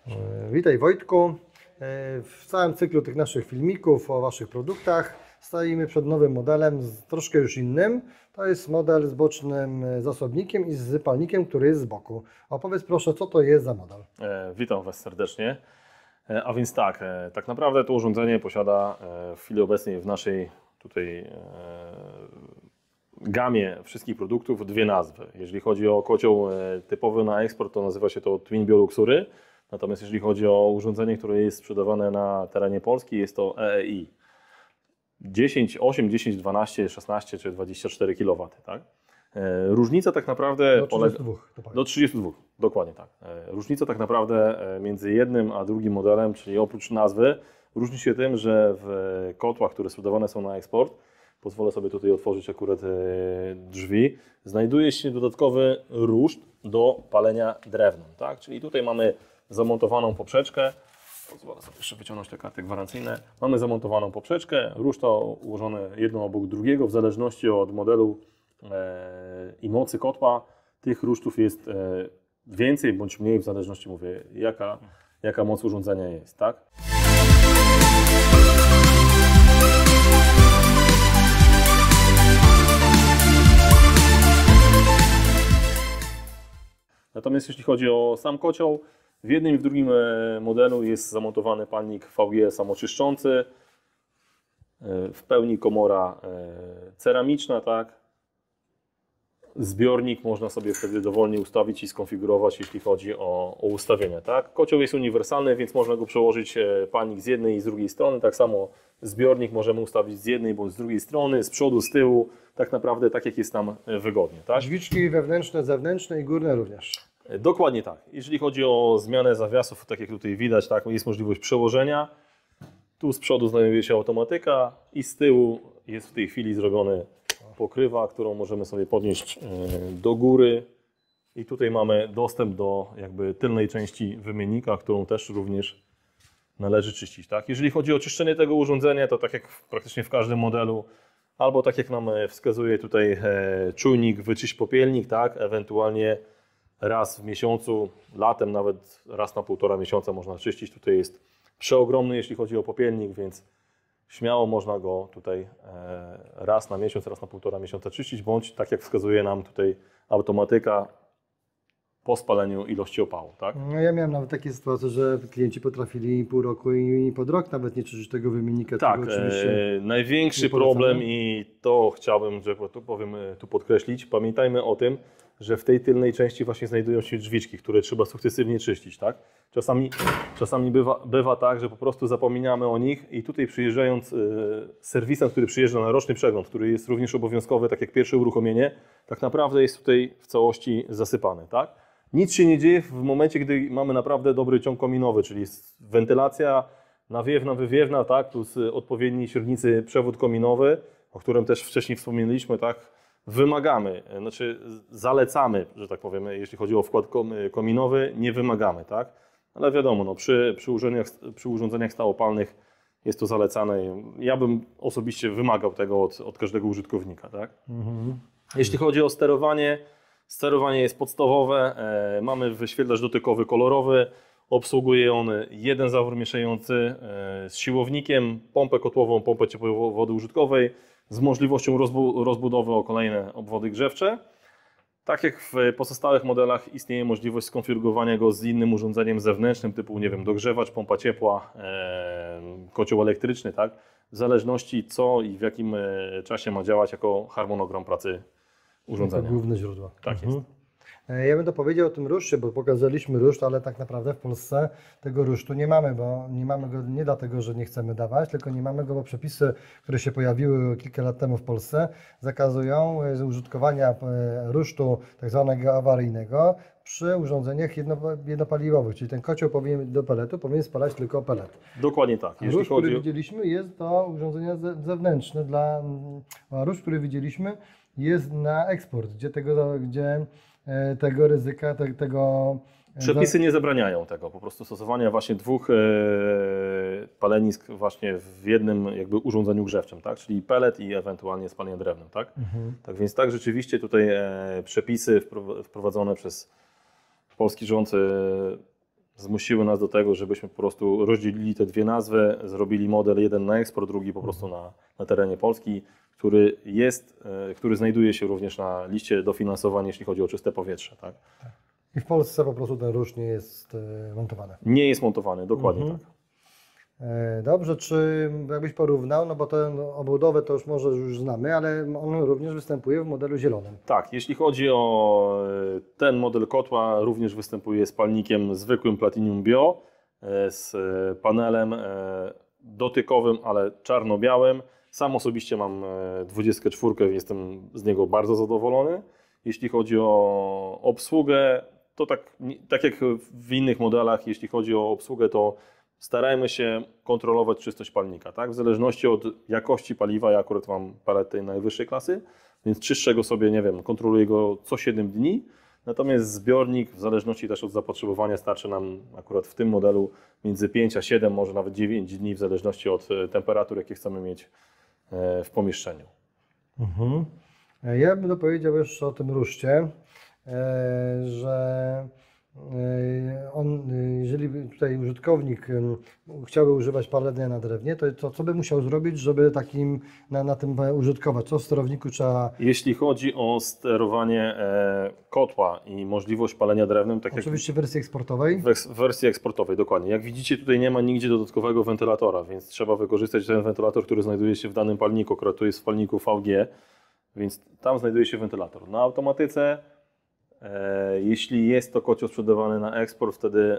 Witaj Wojtku. W całym cyklu tych naszych filmików o Waszych produktach stoimy przed nowym modelem, troszkę już innym. To jest model z bocznym zasobnikiem i z zapalnikiem, który jest z boku. Opowiedz proszę, co to jest za model. Witam Was serdecznie. A więc tak naprawdę to urządzenie posiada w chwili obecnej w naszej tutaj gamie wszystkich produktów dwie nazwy. Jeżeli chodzi o kocioł typowy na eksport, to nazywa się to Twin Bioluxury. Natomiast jeżeli chodzi o urządzenie, które jest sprzedawane na terenie Polski, jest to EEI. 10, 8, 10, 12, 16 czy 24 kW. Tak? Różnica tak naprawdę do 32. Do 32, dokładnie tak. Różnica tak naprawdę między jednym a drugim modelem, czyli oprócz nazwy, różni się tym, że w kotłach, które sprzedawane są na eksport, pozwolę sobie tutaj otworzyć akurat drzwi, znajduje się dodatkowy ruszt do palenia drewnem. Tak? Czyli tutaj mamy zamontowaną poprzeczkę. Pozwolę sobie jeszcze wyciągnąć te karty gwarancyjne. Mamy zamontowaną poprzeczkę, ruszta ułożone jedno obok drugiego w zależności od modelu i mocy kotła. Tych rusztów jest więcej bądź mniej w zależności, mówię, jaka moc urządzenia jest. Tak? Natomiast jeśli chodzi o sam kocioł, w jednym i w drugim modelu jest zamontowany palnik VG samoczyszczący, w pełni komora ceramiczna, tak? Zbiornik można sobie wtedy dowolnie ustawić i skonfigurować, jeśli chodzi o ustawienia. Tak? Kocioł jest uniwersalny, więc można go przełożyć palnik z jednej i z drugiej strony. Tak samo zbiornik możemy ustawić z jednej bądź z drugiej strony, z przodu, z tyłu, tak naprawdę tak jak jest nam wygodnie. Tak? Drzwiczki wewnętrzne, zewnętrzne i górne również. Dokładnie tak. Jeżeli chodzi o zmianę zawiasów, tak jak tutaj widać, tak, jest możliwość przełożenia. Tu z przodu znajduje się automatyka i z tyłu jest w tej chwili zrobiony pokrywa, którą możemy sobie podnieść do góry. I tutaj mamy dostęp do jakby tylnej części wymiennika, którą też również należy czyścić. Tak? Jeżeli chodzi o czyszczenie tego urządzenia, to tak jak praktycznie w każdym modelu, albo tak jak nam wskazuje tutaj czujnik, wyczyść popielnik, tak? Ewentualnie raz w miesiącu, latem nawet raz na 1,5 miesiąca można czyścić. Tutaj jest przeogromny, jeśli chodzi o popielnik, więc śmiało można go tutaj raz na miesiąc, raz na 1,5 miesiąca czyścić, bądź tak jak wskazuje nam tutaj automatyka po spaleniu ilości opału. Tak? No ja miałem nawet takie sytuacje, że klienci potrafili pół roku i pod rok nawet nie czyścić tego wymiennika. Tak, największy problem i to chciałbym, że tu powiem, tu podkreślić, pamiętajmy o tym, że w tej tylnej części właśnie znajdują się drzwiczki, które trzeba sukcesywnie czyścić. Tak? Czasami bywa tak, że po prostu zapominamy o nich i tutaj przyjeżdżając serwisem, który przyjeżdża na roczny przegląd, który jest również obowiązkowy, tak jak pierwsze uruchomienie, tak naprawdę jest tutaj w całości zasypany. Tak? Nic się nie dzieje w momencie, gdy mamy naprawdę dobry ciąg kominowy, czyli wentylacja nawiewna, wywiewna, tak? Plus odpowiedni średnicy przewód kominowy, o którym też wcześniej wspomnieliśmy, tak? Wymagamy, znaczy zalecamy, że tak powiem, jeśli chodzi o wkład kominowy, nie wymagamy, tak? Ale wiadomo, no, przy urządzeniach stałopalnych jest to zalecane. Ja bym osobiście wymagał tego od każdego użytkownika, tak? Jeśli chodzi o sterowanie, sterowanie jest podstawowe. Mamy wyświetlacz dotykowy kolorowy. Obsługuje on jeden zawór mieszający z siłownikiem, pompę kotłową, pompę ciepłej wody użytkowej z możliwością rozbudowy o kolejne obwody grzewcze. Tak jak w pozostałych modelach istnieje możliwość skonfigurowania go z innym urządzeniem zewnętrznym typu, nie wiem, dogrzewacz, pompa ciepła, kocioł elektryczny, tak? W zależności co i w jakim czasie ma działać jako harmonogram pracy urządzenia. To główne źródło. Tak jest. Ja bym dopowiedział o tym ruszcie, bo pokazaliśmy ruszt, ale tak naprawdę w Polsce tego rusztu nie mamy, bo nie mamy go nie dlatego, że nie chcemy dawać, tylko nie mamy go, bo przepisy, które się pojawiły kilka lat temu w Polsce, zakazują użytkowania rusztu tak zwanego awaryjnego przy urządzeniach jednopaliwowych, czyli ten kocioł do peletu powinien spalać tylko pelet. Dokładnie tak. Rusz, który widzieliśmy, jest to urządzenia zewnętrzne, a rusz, który widzieliśmy, jest na eksport, gdzie tego ryzyka, Przepisy nie zabraniają tego, po prostu stosowania właśnie dwóch palenisk właśnie w jednym jakby urządzeniu grzewczym, tak? Czyli pelet i ewentualnie spalenie drewnem, tak? Tak więc tak, rzeczywiście tutaj przepisy wprowadzone przez polski rząd zmusiły nas do tego, żebyśmy po prostu rozdzielili te dwie nazwy, zrobili model jeden na eksport, drugi po prostu na terenie Polski, który znajduje się również na liście dofinansowań, jeśli chodzi o czyste powietrze. Tak? I w Polsce po prostu ten rusz nie jest montowany. Nie jest montowany, dokładnie tak. Dobrze, czy jakbyś porównał, no bo tę obudowę to może już znamy, ale on również występuje w modelu zielonym. Tak, jeśli chodzi o ten model kotła, również występuje z palnikiem zwykłym Platinum Bio, z panelem dotykowym, ale czarno-białym. Sam osobiście mam 24, jestem z niego bardzo zadowolony. Jeśli chodzi o obsługę, to tak jak w innych modelach, jeśli chodzi o obsługę, to starajmy się kontrolować czystość palnika. Tak? W zależności od jakości paliwa, ja akurat mam palet tej najwyższej klasy, więc czyszczę go sobie, nie wiem, kontroluję go co 7 dni. Natomiast zbiornik, w zależności też od zapotrzebowania, starczy nam akurat w tym modelu między 5 a 7, może nawet 9 dni, w zależności od temperatur, jakie chcemy mieć w pomieszczeniu. Ja bym dopowiedział jeszcze o tym ruszcie, że jeżeli tutaj użytkownik chciałby używać palenia na drewnie, to co by musiał zrobić, żeby na tym użytkować? Co w sterowniku trzeba... Jeśli chodzi o sterowanie kotła i możliwość palenia drewnem, tak oczywiście w wersji eksportowej? W wersji eksportowej, dokładnie. Jak widzicie, tutaj nie ma nigdzie dodatkowego wentylatora, więc trzeba wykorzystać ten wentylator, który znajduje się w danym palniku. Akurat tu jest w palniku VG, więc tam znajduje się wentylator. Na automatyce, jeśli jest to kocioł sprzedawany na eksport, wtedy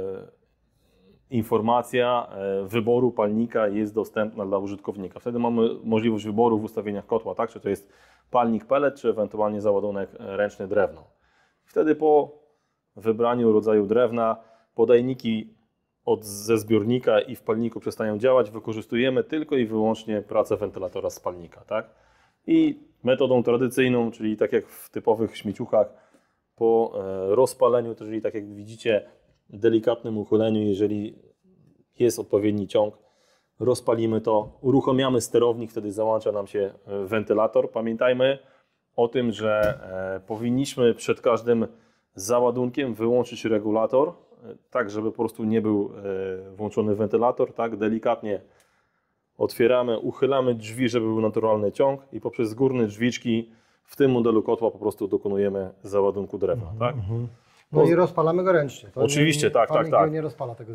informacja wyboru palnika jest dostępna dla użytkownika. Wtedy mamy możliwość wyboru w ustawieniach kotła, tak? Czy to jest palnik pellet, czy ewentualnie załadunek ręczny drewno. Wtedy po wybraniu rodzaju drewna podajniki ze zbiornika i w palniku przestają działać, wykorzystujemy tylko i wyłącznie pracę wentylatora z palnika. Tak? I metodą tradycyjną, czyli tak jak w typowych śmieciuchach, po rozpaleniu, czyli tak jak widzicie, delikatnym uchyleniu, jeżeli jest odpowiedni ciąg, rozpalimy to, uruchamiamy sterownik, wtedy załącza nam się wentylator. Pamiętajmy o tym, że powinniśmy przed każdym załadunkiem wyłączyć regulator, tak żeby po prostu nie był włączony wentylator, tak delikatnie otwieramy, uchylamy drzwi, żeby był naturalny ciąg i poprzez górne drzwiczki w tym modelu kotła po prostu dokonujemy załadunku drewna. Tak? No i rozpalamy go ręcznie. To oczywiście, tak. Nie rozpala tego.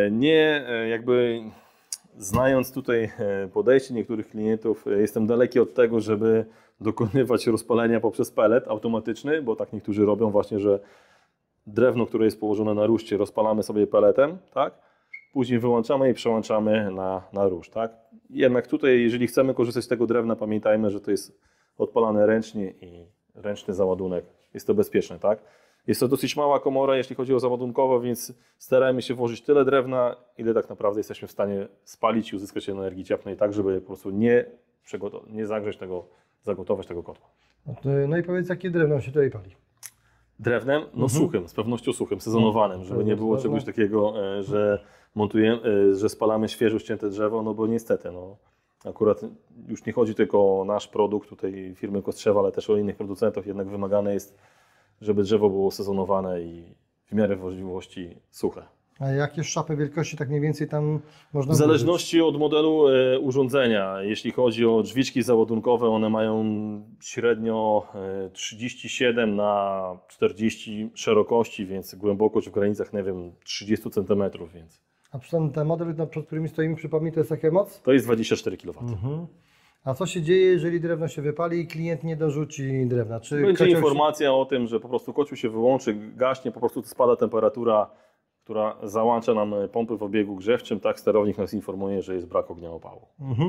Znając tutaj podejście niektórych klientów, jestem daleki od tego, żeby dokonywać rozpalenia poprzez pellet automatyczny, bo tak niektórzy robią właśnie, że drewno, które jest położone na ruszcie, rozpalamy sobie pelletem, tak? Później wyłączamy i przełączamy na rusz. Tak? Jednak tutaj, jeżeli chcemy korzystać z tego drewna, pamiętajmy, że to jest odpalane ręcznie i ręczny załadunek. Jest to bezpieczne. Tak? Jest to dosyć mała komora, jeśli chodzi o załadunkowo, więc starajmy się włożyć tyle drewna, ile tak naprawdę jesteśmy w stanie spalić i uzyskać energii cieplnej, tak żeby po prostu nie zagrzeć tego, zagotować tego kotła. No i powiedz, jakie drewno się tutaj pali? Drewnem? No suchym, z pewnością suchym, sezonowanym, żeby nie było czegoś takiego, że montujemy, że spalamy świeżo ścięte drzewo, no bo niestety, no, akurat już nie chodzi tylko o nasz produkt, tutaj firmy Kostrzewa, ale też o innych producentów, jednak wymagane jest, żeby drzewo było sezonowane i w miarę możliwości suche. A jakie szapy wielkości tak mniej więcej tam można W zależności od modelu urządzenia, jeśli chodzi o drzwiczki załadunkowe, one mają średnio 37 na 40 szerokości, więc głębokość w granicach, nie wiem, 30 cm. Więc. A ten model, przed którymi stoimy, przypomnij, to jest jaka moc? To jest 24 kW. A co się dzieje, jeżeli drewno się wypali i klient nie dorzuci drewna? Czy będzie informacja o tym, że po prostu kocioł się wyłączy, gaśnie, po prostu spada temperatura, która załącza nam pompy w obiegu grzewczym, tak sterownik nas informuje, że jest brak ognia opału.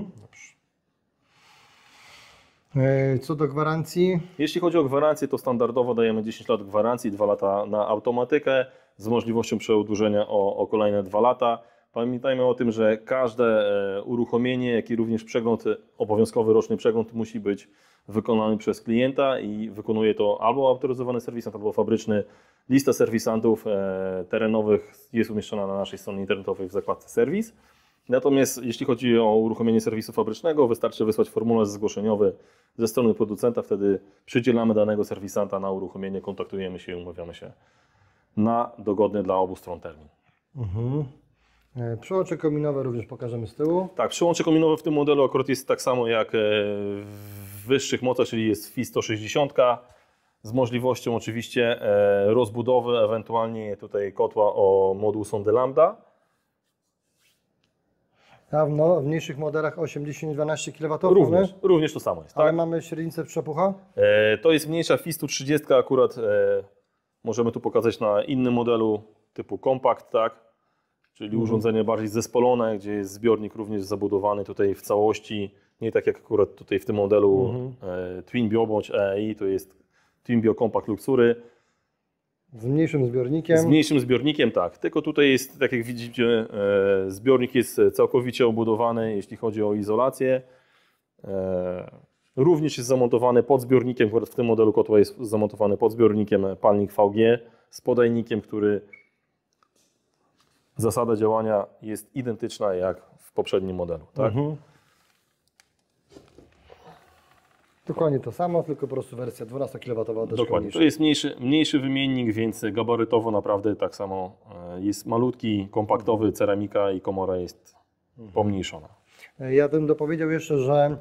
Co do gwarancji? Jeśli chodzi o gwarancję, to standardowo dajemy 10 lat gwarancji, 2 lata na automatykę z możliwością przedłużenia o kolejne 2 lata. Pamiętajmy o tym, że każde uruchomienie, jak i również przegląd, obowiązkowy roczny przegląd musi być wykonany przez klienta i wykonuje to albo autoryzowany serwisant, albo fabryczny. Lista serwisantów terenowych jest umieszczona na naszej stronie internetowej w zakładce serwis. Natomiast jeśli chodzi o uruchomienie serwisu fabrycznego, wystarczy wysłać formularz zgłoszeniowy ze strony producenta, wtedy przydzielamy danego serwisanta na uruchomienie, kontaktujemy się i umawiamy się na dogodny dla obu stron termin. Przyłącze kominowe również pokażemy z tyłu. Tak, przyłącze kominowe w tym modelu akurat jest tak samo jak w wyższych mocach, czyli jest FI 160 z możliwością oczywiście rozbudowy, ewentualnie tutaj kotła o moduł sondy lambda. A w mniejszych modelach 8, 10, 12 kW. Również to samo jest. Ale Tak? mamy średnicę przepucha? To jest mniejsza FI 130 akurat. Możemy tu pokazać na innym modelu typu kompakt, tak? Czyli urządzenie bardziej zespolone, gdzie jest zbiornik również zabudowany tutaj w całości. Nie tak jak akurat tutaj w tym modelu TwinBio bądź EEI, to jest TwinBio Compact Luxury. Z mniejszym zbiornikiem. Z mniejszym zbiornikiem, tak. Tylko tutaj jest, tak jak widzicie, zbiornik jest całkowicie obudowany, jeśli chodzi o izolację. Również jest zamontowany pod zbiornikiem, akurat w tym modelu kotła jest zamontowany pod zbiornikiem palnik VG z podajnikiem, który zasada działania jest identyczna jak w poprzednim modelu. Tak? Dokładnie to samo, tylko po prostu wersja 12 kW. Dokładnie. To jest mniejszy wymiennik, więc gabarytowo naprawdę tak samo jest malutki, kompaktowy, ceramika i komora jest pomniejszona. Ja bym dopowiedział jeszcze, że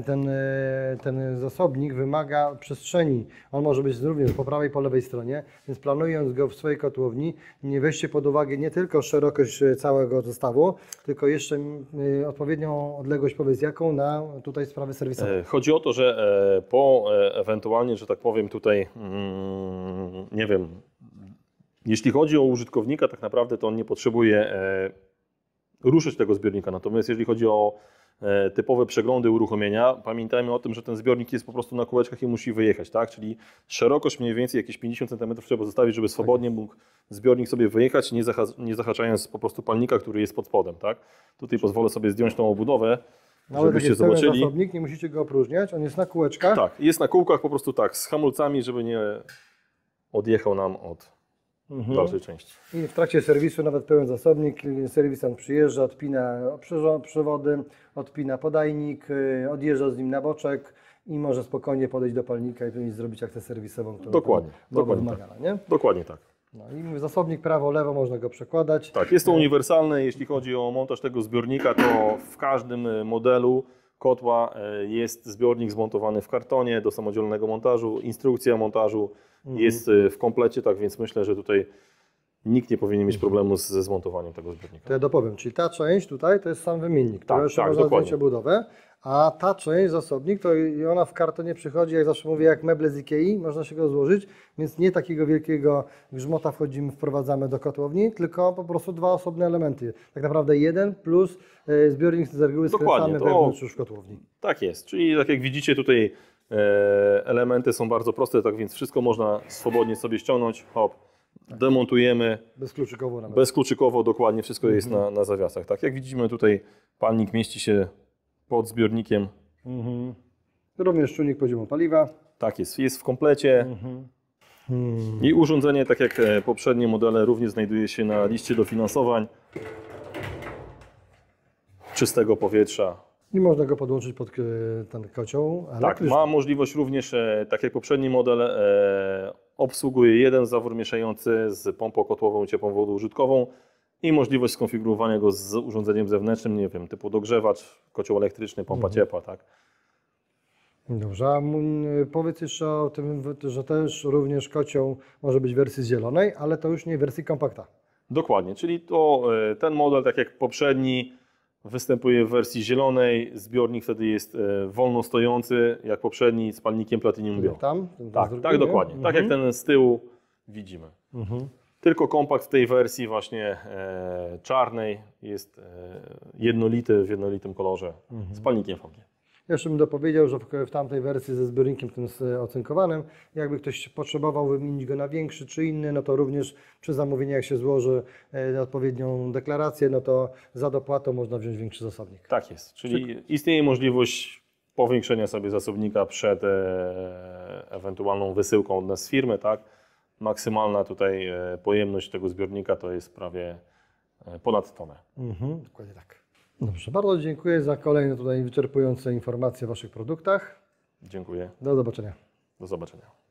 ten zasobnik wymaga przestrzeni. On może być również po prawej, po lewej stronie, więc planując go w swojej kotłowni, nie weźcie pod uwagę nie tylko szerokość całego zestawu, tylko jeszcze odpowiednią odległość, powiedz jaką, na tutaj sprawy serwisowe. Chodzi o to, że ewentualnie, że tak powiem tutaj, nie wiem, jeśli chodzi o użytkownika, tak naprawdę to on nie potrzebuje ruszyć tego zbiornika. Natomiast jeżeli chodzi o typowe przeglądy uruchomienia, pamiętajmy o tym, że ten zbiornik jest po prostu na kółeczkach i musi wyjechać, tak? Czyli szerokość mniej więcej jakieś 50 cm trzeba zostawić, żeby swobodnie mógł zbiornik sobie wyjechać, nie zahaczając po prostu palnika, który jest pod spodem, tak? Tutaj pozwolę sobie zdjąć tą obudowę, żebyście zobaczyli. Zasobnik, nie musicie go opróżniać, on jest na kółeczkach. Tak, jest na kółkach po prostu tak, z hamulcami, żeby nie odjechał nam od dalszej części. I w trakcie serwisu nawet pełen zasobnik, serwisant przyjeżdża, odpina przewody, odpina podajnik, odjeżdża z nim na boczek i może spokojnie podejść do palnika i zrobić akcję serwisową, którą dokładnie wymagana, nie? Dokładnie tak. No i zasobnik prawo, lewo można go przekładać. Tak, jest to uniwersalne, jeśli chodzi o montaż tego zbiornika, to w każdym modelu kotła jest zbiornik zmontowany w kartonie do samodzielnego montażu, instrukcja montażu jest w komplecie, tak więc myślę, że tutaj nikt nie powinien mieć problemu ze zmontowaniem tego zbiornika. To ja dopowiem, czyli ta część tutaj to jest sam wymiennik, tak, jeszcze tak, można dokładnie. zdjąć obudowę, a ta część, zasobnik, to i ona w kartonie przychodzi, jak zawsze mówię, jak meble z Ikei, można się go złożyć, więc nie takiego wielkiego grzmota wprowadzamy do kotłowni, tylko po prostu dwa osobne elementy. Tak naprawdę jeden plus zbiornik z reguły skręcamy wewnątrz już kotłowni. Tak jest, czyli tak jak widzicie tutaj elementy są bardzo proste, tak więc wszystko można swobodnie sobie ściągnąć, hop, demontujemy. Bezkluczykowo nawet. Bezkluczykowo, dokładnie, wszystko jest na zawiasach. Tak jak widzimy tutaj palnik mieści się pod zbiornikiem. Również czujnik poziomu paliwa. Tak jest w komplecie. I urządzenie, tak jak poprzednie modele, również znajduje się na liście dofinansowań czystego powietrza. I można go podłączyć pod ten kocioł elektryczny. Tak, ma możliwość również, tak jak poprzedni model, obsługuje jeden zawór mieszający z pompą kotłową, ciepłą wodą użytkową i możliwość skonfigurowania go z urządzeniem zewnętrznym, nie wiem, typu dogrzewacz, kocioł elektryczny, pompa ciepła, tak. Dobrze, a powiedz jeszcze o tym, że też również kocioł może być w wersji zielonej, ale to już nie w wersji kompakta. Dokładnie, czyli to ten model, tak jak poprzedni, występuje w wersji zielonej, zbiornik wtedy jest wolno stojący, jak poprzedni, z palnikiem Platinum Bio. Tak, dokładnie, tak jak ten z tyłu widzimy. Tylko kompakt w tej wersji właśnie czarnej jest jednolity, w jednolitym kolorze, z palnikiem VG. Jeszcze bym dopowiedział, że w tamtej wersji ze zbiornikiem tym ocynkowanym, jakby ktoś potrzebował wymienić go na większy czy inny, no to również przy zamówieniu, jak się złoży odpowiednią deklarację, no to za dopłatą można wziąć większy zasobnik. Tak jest, czyli istnieje możliwość powiększenia sobie zasobnika przed ewentualną wysyłką od nas z firmy, tak? Maksymalna tutaj pojemność tego zbiornika to jest prawie ponad tonę. Dokładnie tak. Dobrze, bardzo dziękuję za kolejne tutaj wyczerpujące informacje o Waszych produktach. Dziękuję. Do zobaczenia. Do zobaczenia.